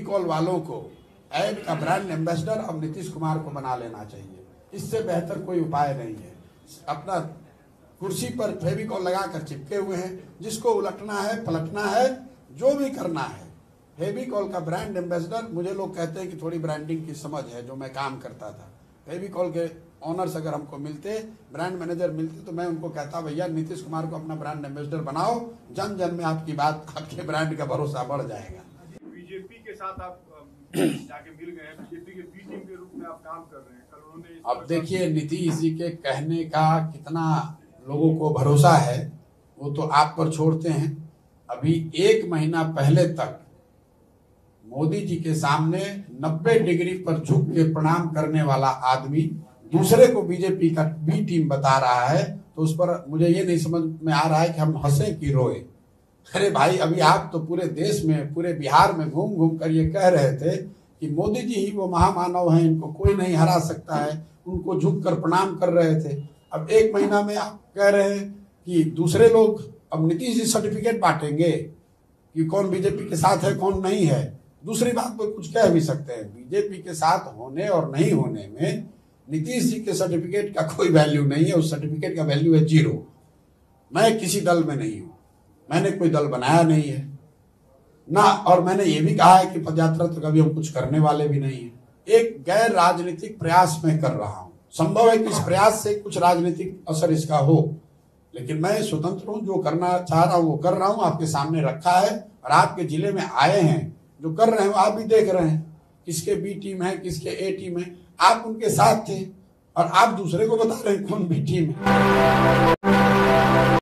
फेविकॉल वालों को ऐड का ब्रांड एम्बेसडर अब नीतीश कुमार को बना लेना चाहिए। इससे बेहतर कोई उपाय नहीं है। अपना कुर्सी पर फेविकॉल लगाकर चिपके हुए हैं, जिसको उलटना है, पलटना है, जो भी करना है। फेविकॉल का ब्रांड एम्बेसडर, मुझे लोग कहते हैं कि थोड़ी ब्रांडिंग की समझ है, जो मैं काम करता था। फेविकॉल के ऑनर्स अगर हमको मिलते, ब्रांड मैनेजर मिलते, तो मैं उनको कहता, भैया नीतीश कुमार को अपना ब्रांड एम्बेसडर बनाओ, जन जन में आपकी बात, आपके ब्रांड का भरोसा बढ़ जाएगा। बीजेपी के साथ आप जाके मिल गए हैं, बीजेपी के बी टीम के रूप में आप काम कर रहे हैं। कल उन्होंने अब देखिए, नीतीश जी के कहने का कितना लोगों को भरोसा है वो तो आप पर छोड़ते हैं। अभी 1 महीना पहले तक मोदी जी के सामने 90 डिग्री पर झुक के प्रणाम करने वाला आदमी दूसरे को बीजेपी का बी टीम बता रहा है, तो उस पर मुझे ये नहीं समझ में आ रहा है कि हम हंसे कि रोए। अरे भाई, अभी आप तो पूरे देश में, पूरे बिहार में घूम घूम कर ये कह रहे थे कि मोदी जी ही वो महामानव हैं, इनको कोई नहीं हरा सकता है, उनको झुक कर प्रणाम कर रहे थे। अब 1 महीना में आप कह रहे हैं कि दूसरे लोग अब नीतीश जी सर्टिफिकेट बांटेंगे कि कौन बीजेपी के साथ है, कौन नहीं है। दूसरी बात को कुछ कह भी सकते हैं, बीजेपी के साथ होने और नहीं होने में नीतीश जी के सर्टिफिकेट का कोई वैल्यू नहीं है। उस सर्टिफिकेट का वैल्यू है 0। मैं किसी दल में नहीं हूं, मैंने कोई दल बनाया नहीं है ना, और मैंने ये भी कहा है कि पदयात्रा तो कभी हम कुछ करने वाले भी नहीं है। एक गैर राजनीतिक प्रयास मैं कर रहा हूं। संभव है कि इस प्रयास से कुछ राजनीतिक असर इसका हो, लेकिन मैं स्वतंत्र हूं, जो करना चाह रहा हूं वो कर रहा हूं। आपके सामने रखा है, और आपके जिले में आए हैं जो कर रहे हैं, आप भी देख रहे हैं किसके बी टीम है, किसके ए टीम है। आप उनके साथ थे और आप दूसरे को बता रहे हैं कौन बी टीम है।